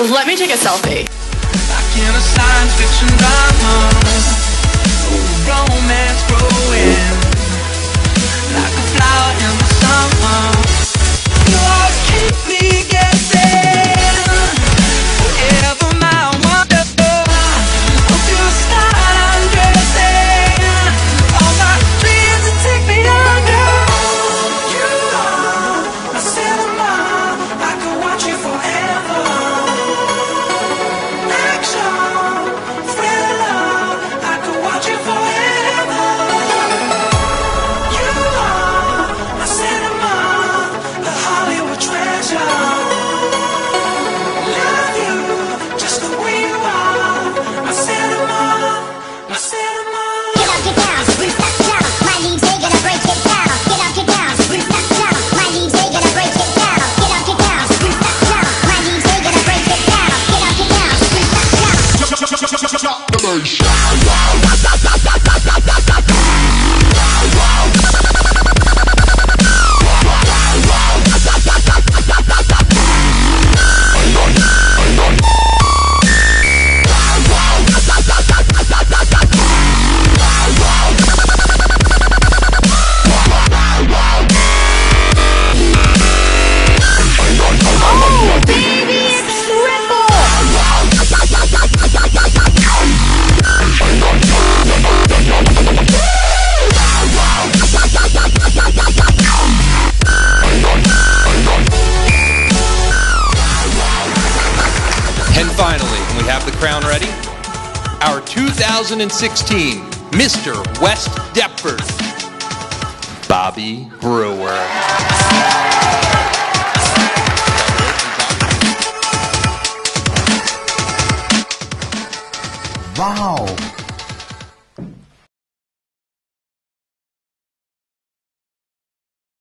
Let me take a selfie. Like in a science fiction drama, romance growing like a flower in the summer. You always keep me guessing. Forever my wonder. Hope you start undressing all my dreams to take me under. You are my cinema. I could watch you forever. And finally, we have the crown ready. Our 2016 Mr. West Deptford, Bobby Brewer. Wow.